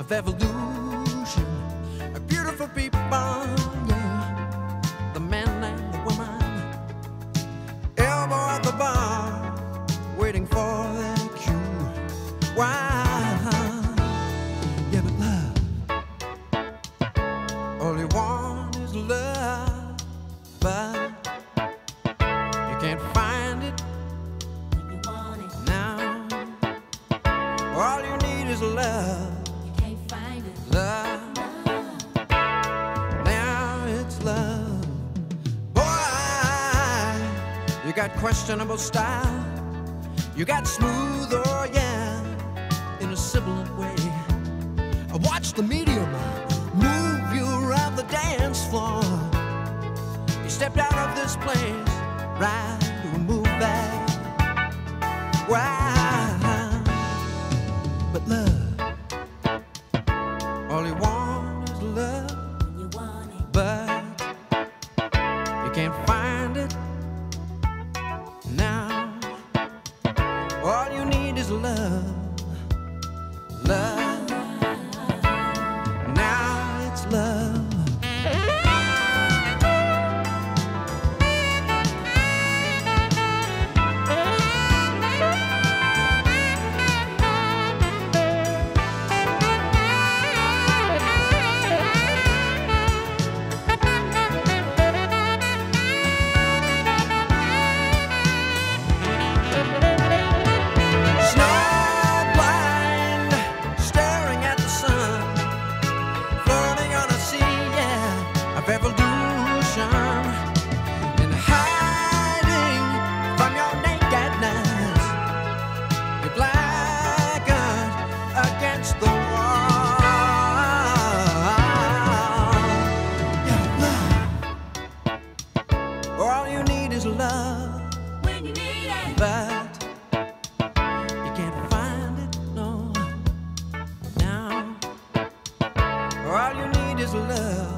of evolution. A beautiful people, yeah. The man and the woman, elbow at the bar, waiting for their cue. Why? Yeah, but love, all you want is love, but you can't find it when you want it now. All you need is love. You can't find it. Love. Now it's love. Boy, you got questionable style. You got smooth, oh yeah, in a sibilant way. I watched the medium move you around the dance floor. You stepped out of this place right to a move back. Why? But love, all you want is love, When you want it, but you can't find it now. All you need is love, love. Now it's love. Snowblind, staring at the sun, floating on a sea, yeah, of evolution, and hiding from your nakedness. You're blackened against the wall. Yeah, love. All you need is love, when you need it, but you can't find it, no, now. All you need is love.